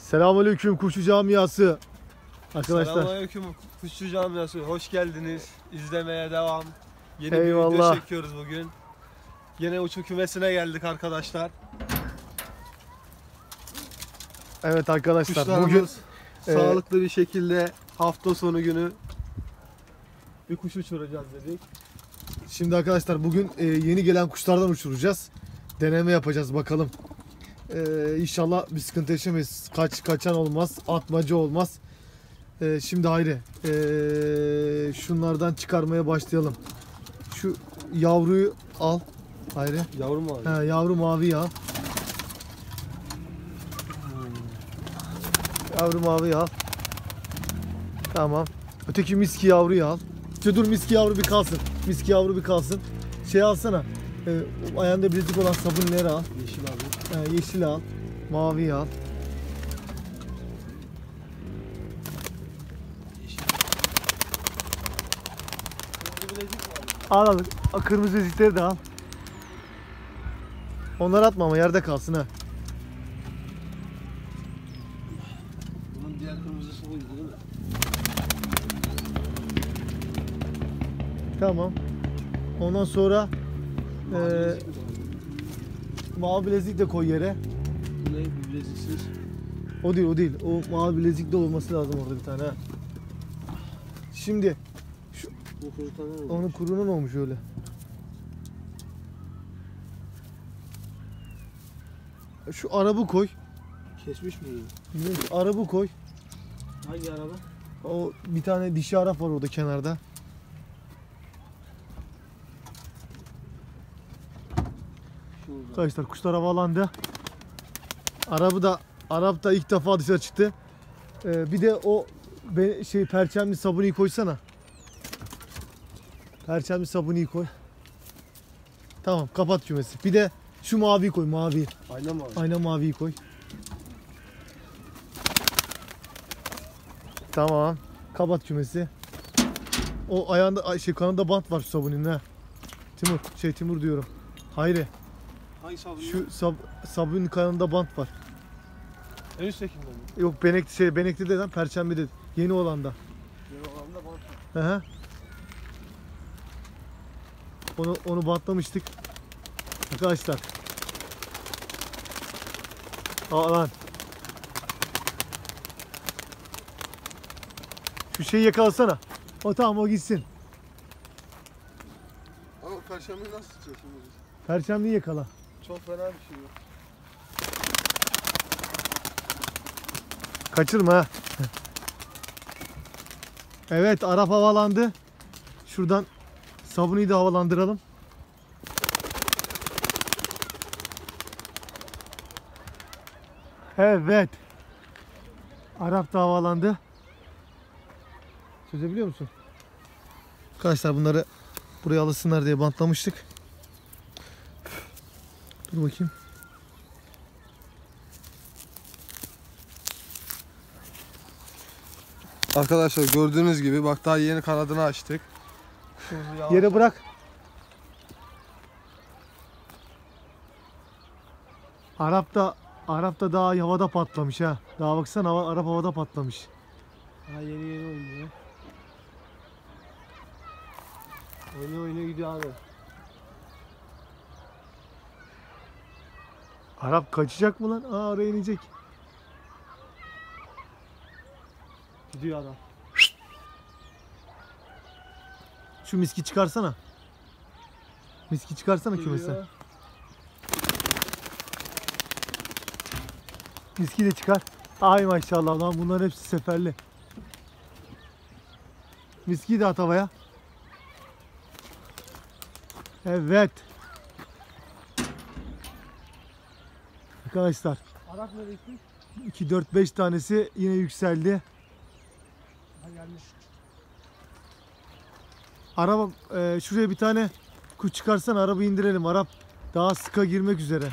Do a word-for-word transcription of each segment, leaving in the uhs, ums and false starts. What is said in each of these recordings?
Selamünaleyküm Kuşçu Camiası. Arkadaşlar. Selamünaleyküm Kuşçu Camiası. Hoş geldiniz. İzlemeye devam. Yeni Eyvallah. bir video çekiyoruz bugün. Yine uçum kümesine geldik arkadaşlar. Evet arkadaşlar. Kuşlarımız Bugün sağlıklı e... bir şekilde hafta sonu günü bir kuş uçuracağız dedik. Şimdi arkadaşlar bugün e, yeni gelen kuşlardan uçuracağız. Deneme yapacağız bakalım. E, İnşallah bir sıkıntı yaşamayız. Kaç kaçan olmaz, atmaca olmaz. E, şimdi haydi e, şunlardan çıkarmaya başlayalım. Şu yavruyu al. Haydi. Yavru mavi. He, yavru mavi al. Yavru mavi al. Tamam. Öteki miski yavruyu al. İşte dur, miski yavru bir kalsın. Miski yavru bir kalsın. Şey alsana. E, ayağında bilezik olan sabunları al. Yeşil abi. E, yeşil al. Mavi al. Yeşil. Kırmızı bilezik mi Al al. Kırmızı bilezikleri de al. Onları atma ama yerde kalsın ha. Bunun diğer kırmızısı buydu değil mi? Tamam. Ondan sonra Mavi e, bilezik mi? mavi bilezik de koy yere. Bu ne? Bu bileziksiz. O değil, o değil. O mavi bilezikli olması lazım orada bir tane ha. Şimdi şu, Bu kurutan ne oldu? onun kurunun olmuş öyle. Şu arabı koy. Kesmiş mi? Bilmiyorum ki, arabı koy. Hangi araba? O bir tane dişi Arap var orada kenarda. Şurada. Arkadaşlar kuşlar havalandı. Arabı da Arap da ilk defa dışarı çıktı. Ee, bir de o be, şey perçemli sabuniyi koysana. Perçemli sabuniyi koy. Tamam, kapat kümesi. Bir de şu maviyi koy, mavi. Ayna mı abi? Ayna maviyi koy. Tamam. Kapat kümesi. O ayağında şey kanında bant var şu sabunun ha. Timur, şey Timur diyorum. Hayri. Hangi sabun? Şu sab sabunun kanında bant var. En üsttekinde mi? Yok, benek şey benekli de lan, perçemli de yeni olanda. Yeni olan da bant. Hı hı. Onu onu bantlamıştık. Arkadaşlar. Aa lan. Şu şeyi yakalasana. O tamam, o gitsin. Ama perşembeyi nasıl tutacağız şimdi biz? Perçemliyi yakala. Çok fena bir şey yok. Kaçırma ha. Evet, Arap havalandı. Şuradan sabuniyi de havalandıralım. Evet. Arap da havalandı. Çözebiliyor musun? Arkadaşlar bunları buraya alışsınlar diye bantlamıştık. Dur bakayım. Arkadaşlar gördüğünüz gibi bak daha yeni kanadını açtık. Yere bırak. Arap da Arap da daha havada patlamış ha. Daha baksana, hava, Arap havada patlamış. Ha, yeni yeni oynuyor. Oyna oyna gidiyor abi. Arap kaçacak mı lan? Aa, oraya inecek. Gidiyor adam. Şu miski çıkarsana. Miski çıkarsana Gidiyor. kümese. Miski de çıkar. Ay maşallah lan, bunların hepsi seferli. Miskiyi de at havaya. Evet. Arkadaşlar Arap nereye gitti? iki dört beş tanesi yine yükseldi. Ha, gelmiş. Araba e, şuraya bir tane kuş çıkarsan araba indirelim. Arap daha sıka girmek üzere.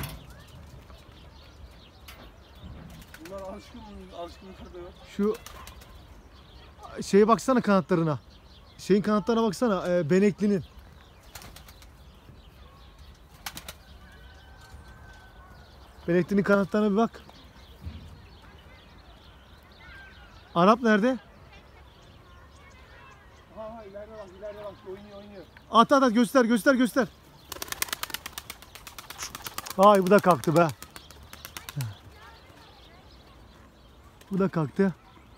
Bunlar alışkın mı? Alışkınlıkları da yok. Şu şeye baksana, kanatlarına. Şeyin kanatlarına baksana, e, beneklinin. Beneklinin kanatlarına bir bak. Arap nerede? Ha ha ileride bak ileride bak oynuyor oynuyor. At at at göster göster göster. Ay bu da kalktı be. Bu da kalktı.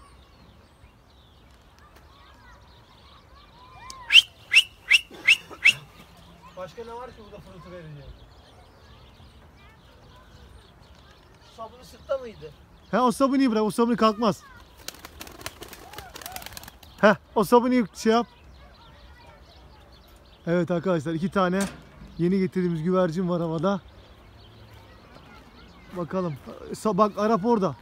Başka ne var ki burada fırıltı verecek? Sabunu sırtta mıydı? He o sabunu bırak, o sabunu kalkmaz. He o sabunu şey yap. Evet arkadaşlar, iki tane yeni getirdiğimiz güvercin var havada. Bakalım. Sa- Bak Arap orada.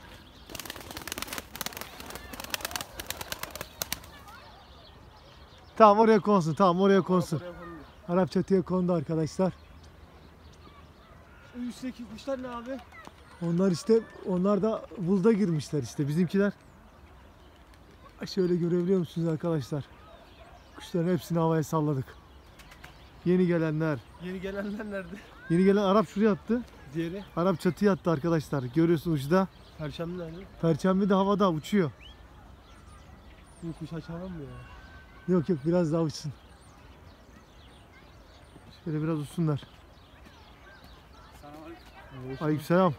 Tamam oraya konsun. Tamam oraya konsun. Arap çatıya kondu arkadaşlar. Üstteki kuşlar ne abi? Onlar işte, onlar da vulda girmişler işte bizimkiler. Şöyle görebiliyor musunuz arkadaşlar? Kuşların hepsini havaya salladık. Yeni gelenler. Yeni gelenler nerede? Yeni gelen Arap şuraya attı. Diğeri? Arap çatıya attı arkadaşlar. Görüyorsunuz uçta. Perşembe nerede? Perçembe de havada uçuyor. Bu kuş açalım mı ya? Yok yok, biraz daha uçsun. Şöyle biraz uçsunlar. Aleykümselam.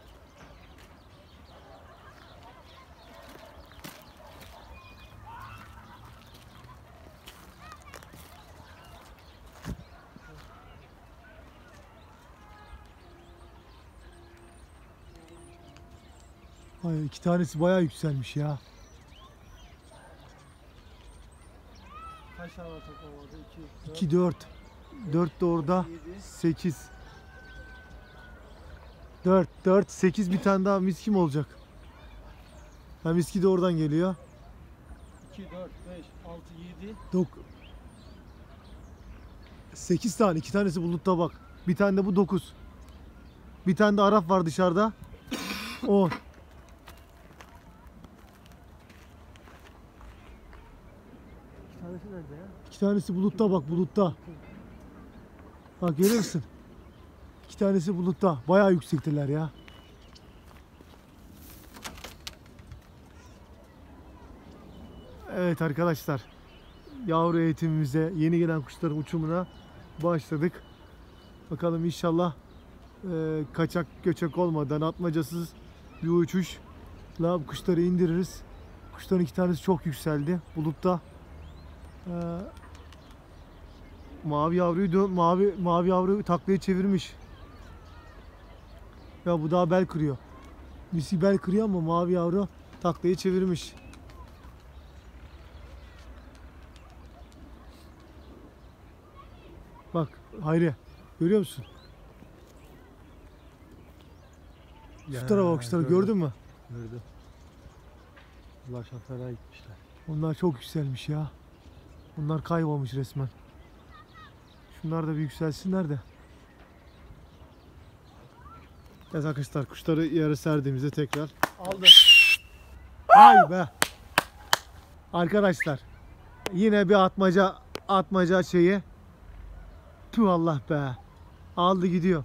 Ay, iki tanesi bayağı yükselmiş ya. Kaç tane var toplamda? iki, iki dört. dört de orada. yedi. sekiz. dört dört sekiz, bir tane daha miski mi olacak? Ha, miski de oradan geliyor. iki, dört, beş, altı, yedi. Dok sekiz tane. iki tanesi bulutta bak. Bir tane de bu dokuz. Bir tane de Arap var dışarıda. on. İki tanesi nerede ya? İki tanesi bulutta bak, bulutta. Bak görüyor musun? İki tanesi bulutta. Bayağı yüksektiler ya. Evet arkadaşlar. Yavru eğitimimize, yeni gelen kuşların uçumuna başladık. Bakalım inşallah e, kaçak göçek olmadan, atmacasız bir uçuşla bu kuşları indiririz. Kuşların iki tanesi çok yükseldi. Bulutta e, mavi yavruyu dön, mavi mavi yavruyu taklaya çevirmiş. Ya bu daha bel kırıyor. Misi bel kırıyor ama mavi yavru taklayı çevirmiş. Bak Hayri, görüyor musun? Şu tarafa bak, şu tarafa, gördün mü? Gördüm. Bunlar şoföre gitmişler. Onlar çok yükselmiş ya. Onlar kaybolmuş resmen. Şunlar da bir yükselsinler de. Evet arkadaşlar, kuşları yere serdiğimizde tekrar Aldım. ay be. Arkadaşlar yine bir atmaca atmaca şeyi. Tüh Allah be. Aldı gidiyor.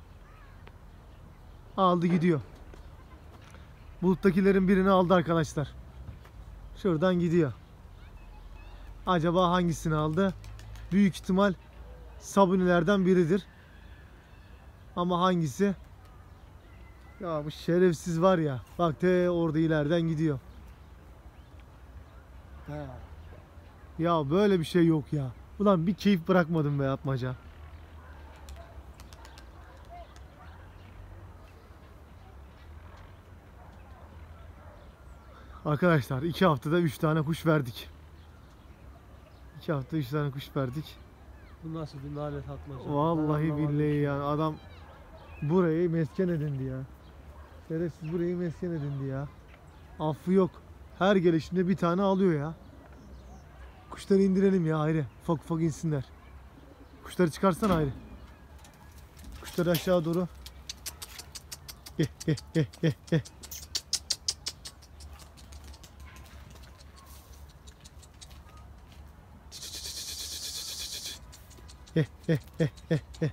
Aldı gidiyor. Buluttakilerin birini aldı arkadaşlar. Şuradan gidiyor. Acaba hangisini aldı? Büyük ihtimal sabunilerden biridir. Ama hangisi? Ya bu şerefsiz var ya. Bak te orada ileriden gidiyor. He. Ya böyle bir şey yok ya. Ulan bir keyif bırakmadım be atmaca. Arkadaşlar iki haftada üç tane kuş verdik. iki haftada üç tane kuş verdik. Bu nasıl bir lanet atmaca? Vallahi Ben anlamadım billahi ki. yani adam burayı mesken edindi ya. Şerefsiz burayı mesken edindi ya. Affı yok. Her gelişinde bir tane alıyor ya. Kuşları indirelim ya Hayri. Ufak ufak insinler. Kuşları çıkarsan Hayri. Kuşları aşağı doğru. Geh geh geh geh geh. Geh geh geh geh geh.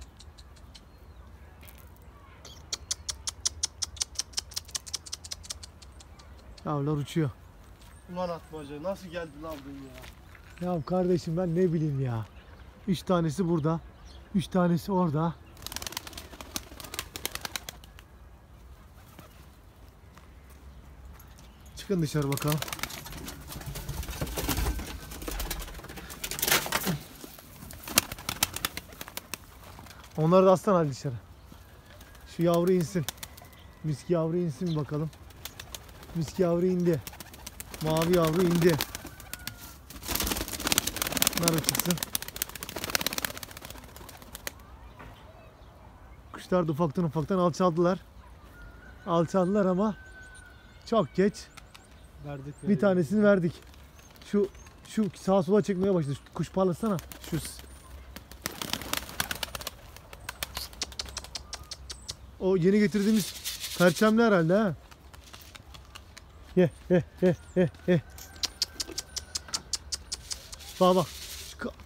Yavrular uçuyor. Ulan atmaca nasıl geldin aldın ya? Ya kardeşim ben ne bileyim ya. Üç tanesi burada. Üç tanesi orada. Çıkın dışarı bakalım. Onları da aslan hadi dışarı. Şu yavru insin. Miski yavru insin bakalım. Miski yavru indi. Mavi yavru indi. Bunlar çıksın. Kuşlar da ufaktan ufaktan alçaldılar. Alçaldılar ama çok geç. Verdik. Bir tanesini verdik. Şu şu sağa sola çekmeye başladı. Şu kuş parlasana. Şu o yeni getirdiğimiz perçemli herhalde ha. Ye ye ye ye ye. Bak bak. Şu ka-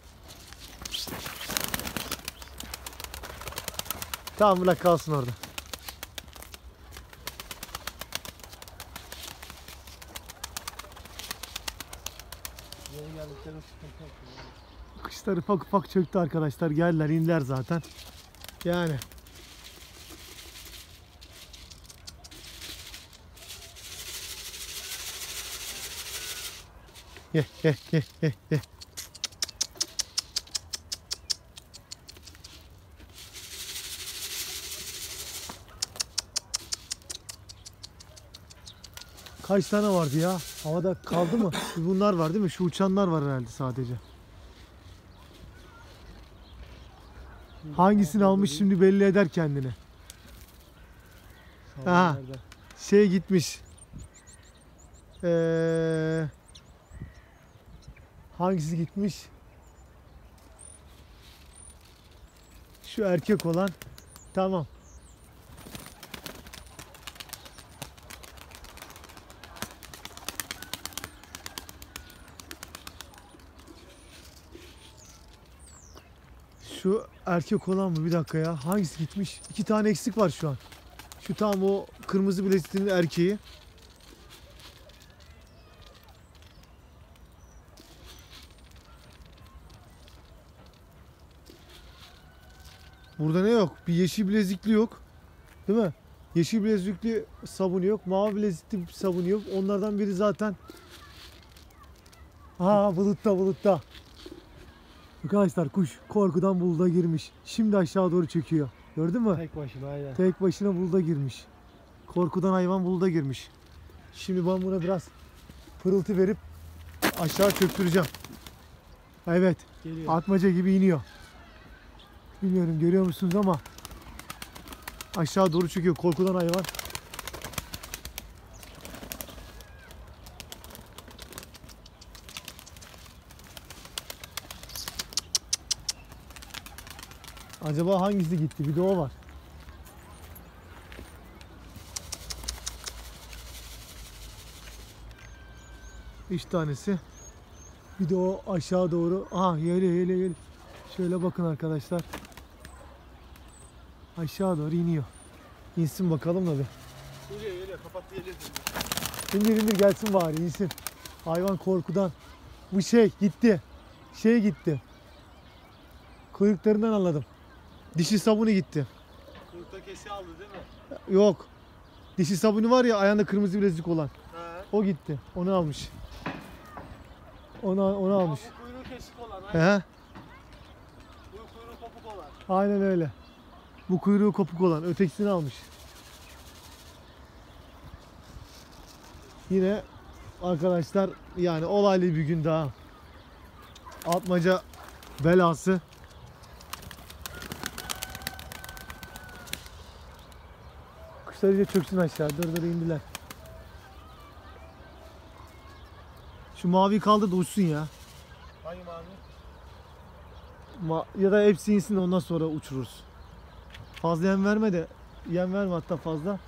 Tamam bırak kalsın orada. Yeni geldiklerinde sıkıntı yok. Kuşlar ufak ufak çöktü arkadaşlar. Geldiler indiler zaten. Yani. Ye ye ye ye ye. Kaç tane vardı ya? Havada kaldı mı? Bunlar var değil mi? Şu uçanlar var herhalde sadece. Hangisini almış şimdi belli eder kendini. Aha. Şey gitmiş. Ee, hangisi gitmiş? Şu erkek olan. Tamam. Şu erkek olan mı? Bir dakika ya. Hangisi gitmiş? İki tane eksik var şu an. Şu tam o kırmızı bilezikli erkeği. Burada ne yok? Bir yeşil bilezikli yok. Değil mi? Yeşil bilezikli sabunu yok. Mavi bilezikli sabunu yok. Onlardan biri zaten. Ha bulutta bulutta. Arkadaşlar kuş korkudan buluda girmiş. Şimdi aşağı doğru çöküyor. Gördün mü? Tek başına aynen. Tek başına buluda girmiş. Korkudan hayvan buluda girmiş. Şimdi ben buna biraz pırıltı verip aşağı çöktüreceğim. Evet. Geliyor. Atmaca gibi iniyor. Bilmiyorum görüyor musunuz ama aşağı doğru çöküyor korkudan hayvan. Acaba hangisi gitti? Bir de o var. Üç tanesi. Bir de o aşağı doğru. Aha geliyor geliyor geliyor. Şöyle bakın arkadaşlar. Aşağı doğru iniyor. İnsin bakalım da bir. Geliyor geliyor kapat geliyor. İndir indir gelsin bari insin. Hayvan korkudan. Bu şey gitti. Şey gitti. Kuyruklarından anladım. Dişi sabunu gitti. Kurta kesi aldı değil mi? Yok. Dişi sabunu var ya ayağında kırmızı bilezik olan. He. O gitti. Onu almış. Onu, onu almış. Bu kuyruğu kesik olan. Aynen. He? Bu kuyruğu kopuk olan. Aynen öyle. Bu kuyruğu kopuk olan. Ötekisini almış. Yine arkadaşlar yani olaylı bir gün daha. Atmaca belası. Kuşlar iyice çöksün aşağı. Dur dur indiler. Şu mavi kaldı da uçsun ya. Hangi mavi? Ma ya da hepsi insin de ondan sonra uçururuz. Fazla yem verme de. Yem verme hatta fazla.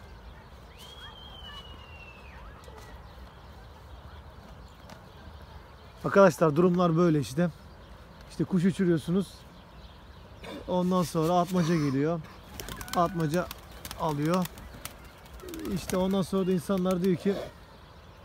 Arkadaşlar durumlar böyle işte. İşte kuş uçuruyorsunuz. Ondan sonra atmaca geliyor. Atmaca alıyor. İşte ondan sonra da insanlar diyor ki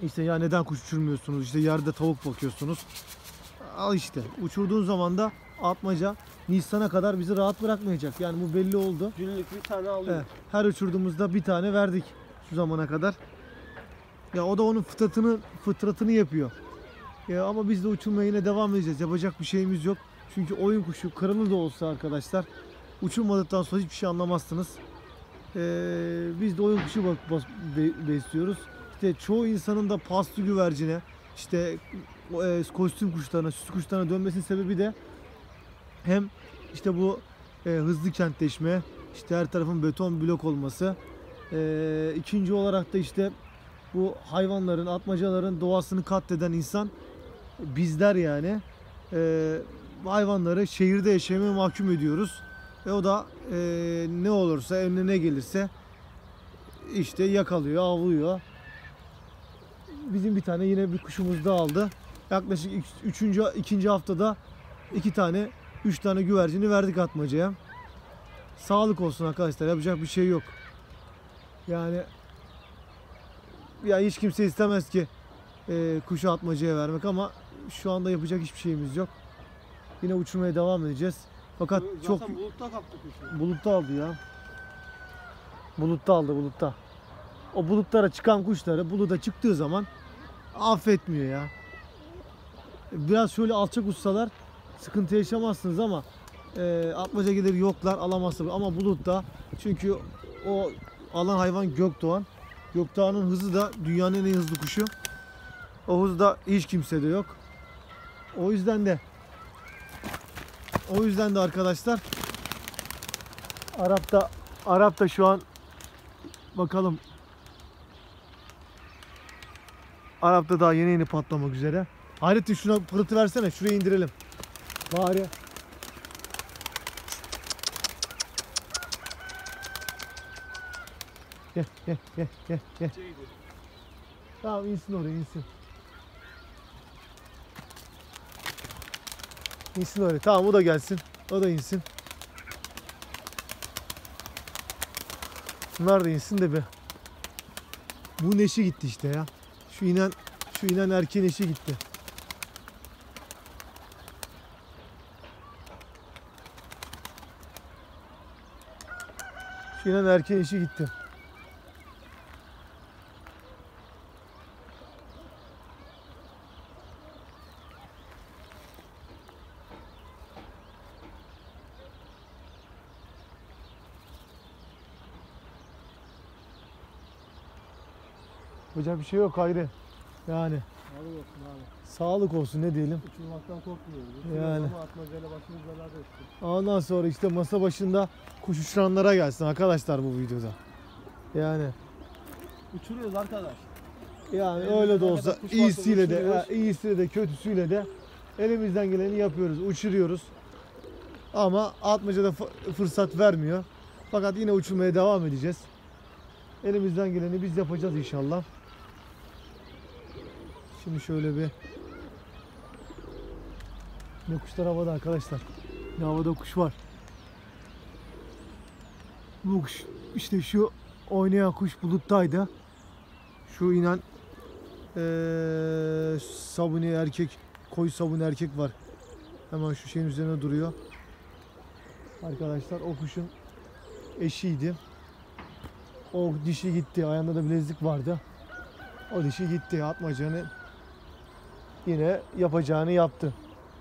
İşte ya neden kuş uçurmuyorsunuz? İşte yerde tavuk bakıyorsunuz. Al işte. Uçurduğun zaman da atmaca Nisan'a kadar bizi rahat bırakmayacak. Yani bu belli oldu. Günlük bir tane alıyor. Evet, her uçurduğumuzda bir tane verdik şu zamana kadar. Ya o da onun fıtratını fıtratını yapıyor. Ya ama biz de uçurmaya yine devam edeceğiz. Yapacak bir şeyimiz yok. Çünkü oyun kuşu kırılı da olsa arkadaşlar uçurmadıktan sonra hiçbir şey anlamazsınız. Ee, biz de oyun kuşu bak, bas, be, besliyoruz. İşte çoğu insanın da paslı güvercine, işte e, kostüm kuşlarına, süs kuşlarına dönmesinin sebebi de hem işte bu e, hızlı kentleşme, işte her tarafın beton blok olması. E, ikinci olarak da işte bu hayvanların, atmacaların doğasını katleden insan bizler yani. E, hayvanları şehirde yaşamaya mahkum ediyoruz. Ve o da e, ne olursa, önüne ne gelirse işte yakalıyor, avlıyor. Bizim bir tane yine bir kuşumuz da aldı. Yaklaşık üçüncü, ikinci haftada iki tane, üç tane güvercini verdik atmacaya. Sağlık olsun arkadaşlar, yapacak bir şey yok. Yani ya hiç kimse istemez ki e, kuşu atmacaya vermek ama şu anda yapacak hiçbir şeyimiz yok. Yine uçurmaya devam edeceğiz. Fakat Zaten çok bulutta kaptı kuşu. bulutta aldı ya. Bulutta aldı, bulutta. O bulutlara çıkan kuşları buluta çıktığı zaman affetmiyor ya. Biraz şöyle alçak uçsalar sıkıntı yaşamazsınız ama e, atmaca gelir yoklar, alamazsınız. Ama bulutta, çünkü o alan hayvan Gökdoğan. Gökdoğan'ın hızı da dünyanın en hızlı kuşu. O hızda hiç kimsede yok. O yüzden de o yüzden de arkadaşlar Arap'ta Arap'ta şu an bakalım, Arap'ta daha yeni yeni patlamak üzere. Hayrettin şuna pırıltı versene, şuraya indirelim. Bari. Gel gel gel gel gel. Tamam, insin oraya, insin. İnsin oraya. Tamam, o da gelsin. O da insin. Bunlar da insin de be. Bu neşi gitti işte ya. Şu inen şu inen erkeğin eşi gitti. Şu inen erkeğin eşi gitti. Yapacak bir şey yok Hayri. Yani Sağlık olsun abi. sağlık olsun, ne diyelim. Uçurmaktan korkmuyoruz. Yani. Ama atmacayla başımız belada etsin. Ondan sonra işte masa başında kuş uçuranlara gelsin arkadaşlar bu videoda. Yani Uçuruyoruz arkadaş. yani Elimizden öyle de ne olsa kadar kuş varsa iyisiyle de uçuruyoruz. ha, iyisiyle de kötüsüyle de elimizden geleni yapıyoruz, uçuruyoruz. Ama atmacada fı- fırsat vermiyor. Fakat yine uçurmaya devam edeceğiz. Elimizden geleni biz yapacağız inşallah. Şimdi şöyle bir, ne kuşlar havada arkadaşlar. Ne havada kuş var. Bu kuş, işte şu oynayan kuş buluttaydı. Şu inen ee, sabuni erkek, koyu sabuni erkek var. Hemen şu şeyin üzerine duruyor. Arkadaşlar o kuşun eşiydi. O dişi gitti. Ayağında da bilezik vardı. O dişi gitti. Atmacanı yine yapacağını yaptı.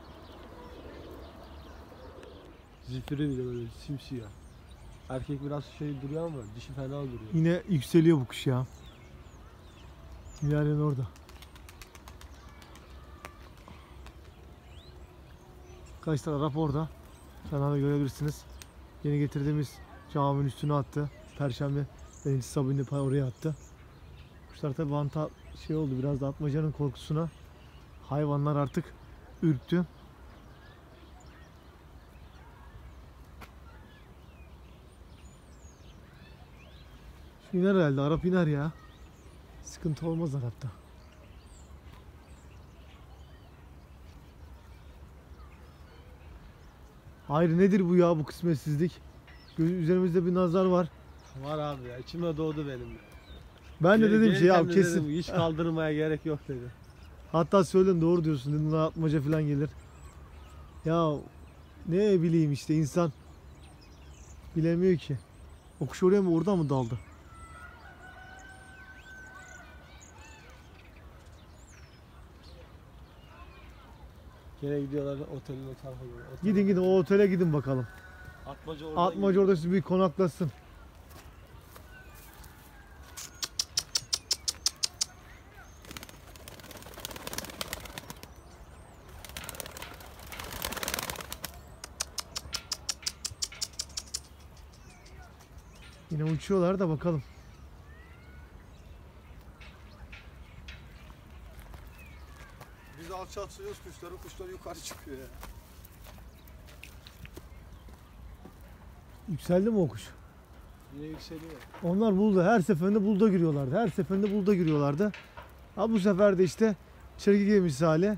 Zifiri bile böyle simsiyah. Erkek biraz şey duruyor ama dişi fena duruyor. Yine yükseliyor bu kuş ya. Yarın orada. Arkadaşlar Arap orada. Kenarda görebilirsiniz. Yeni getirdiğimiz caminin üstüne attı. Perşembe denizci sabununu oraya attı. Kuşlar tabi vanta şey oldu, biraz da atmacanın korkusuna hayvanlar artık ürktü. Şu iner herhalde, Arap iner ya. Sıkıntı olmaz Arap'ta. Hayır, nedir bu ya, bu kısmetsizlik? Göz- Üzerimizde bir nazar var. Var abi ya, içime doğdu benim de. Ben de Gel- dedim ki ya gelirken de kesin. dedim, hiç kaldırmaya gerek yok dedi. Hatta söyledin, doğru diyorsun dedim, "Lan atmaca falan gelir." Ya ne bileyim işte, insan bilemiyor ki. O kuş oraya mı, oradan mı daldı? Gene gidiyorlar otelin o tarafa doğru. Otel- Gidin gidin o otele gidin bakalım. Atmaca orada. Atmaca orada sizi bir konaklasın. Yine uçuyorlar da bakalım. Biz alçaltıyoruz kuşları, kuşlar yukarı çıkıyor ya. Yükseldi mi o kuş? Yine yükseliyor. Onlar bulda, her seferinde bulda giriyorlardı. Her seferinde bulda giriyorlardı. Ha bu sefer de işte çergi misali.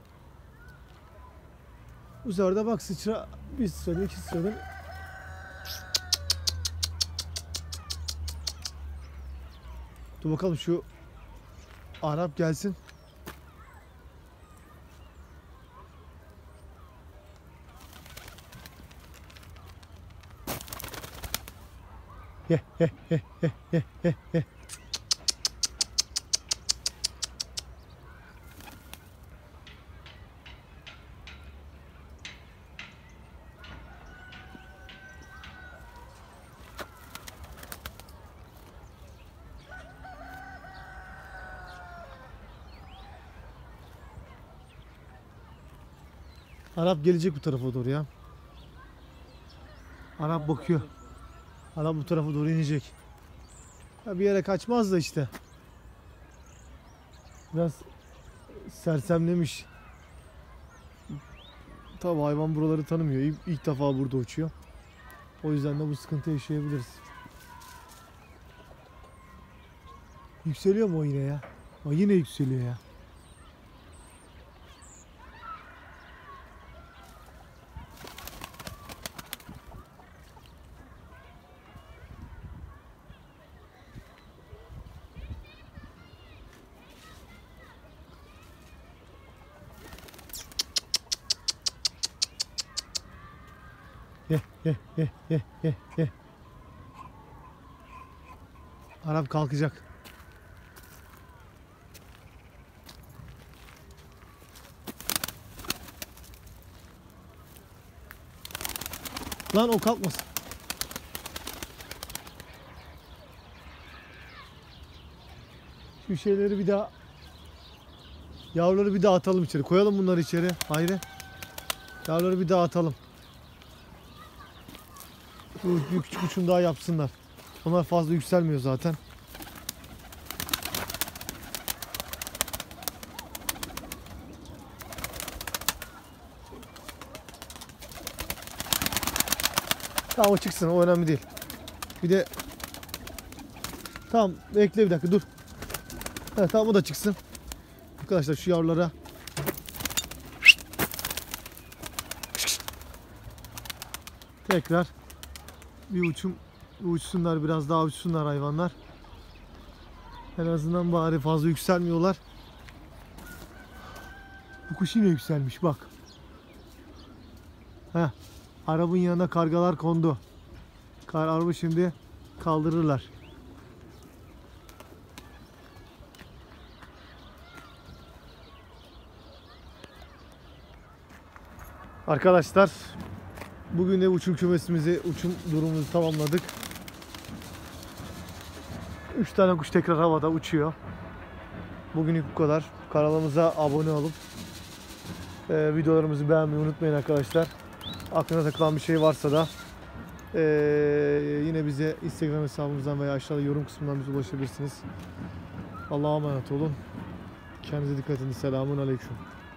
Bu sefer de bak sıçra, bir sıçradı, iki sıçradı. Dur bakalım şu Arap gelsin. Ye ye ye ye ye ye ye. Arap gelecek bu tarafa doğru ya. Arap bakıyor. Arap bu tarafa doğru inecek. Ya bir yere kaçmaz da işte. Biraz sersemlemiş. Tabi hayvan buraları tanımıyor. İlk, ilk defa burada uçuyor. O yüzden de bu sıkıntı yaşayabiliriz. Yükseliyor mu o yine ya? O yine yükseliyor ya. Ye ye ye ye ye ye. Arap kalkacak. Lan o kalkmasın. Şu şeyleri bir daha, yavruları bir daha atalım içeri. Koyalım bunları içeri. Hayri. Yavruları bir daha atalım. Şu bir küçük uçum daha yapsınlar. Onlar fazla yükselmiyor zaten. Tamam o çıksın, o önemli değil. Bir de tamam, bekle bir dakika dur. Evet, tamam o da çıksın. Arkadaşlar şu yavrulara tekrar bir uçum, uçsunlar, biraz daha uçsunlar hayvanlar. En azından bari fazla yükselmiyorlar. Bu kuş yine yükselmiş bak. Heh. Arabın yanına kargalar kondu. Kar araba şimdi kaldırırlar. Arkadaşlar bugün de uçum kümesimizi, uçum durumumuzu tamamladık. üç tane kuş tekrar havada uçuyor. Bugünlük bu kadar. Kanalımıza abone olup e, videolarımızı beğenmeyi unutmayın arkadaşlar. Aklına takılan bir şey varsa da e, yine bize Instagram hesabımızdan veya aşağıda yorum kısmından bize ulaşabilirsiniz. Allah'a emanet olun. Kendinize dikkat edin. Selamun aleyküm.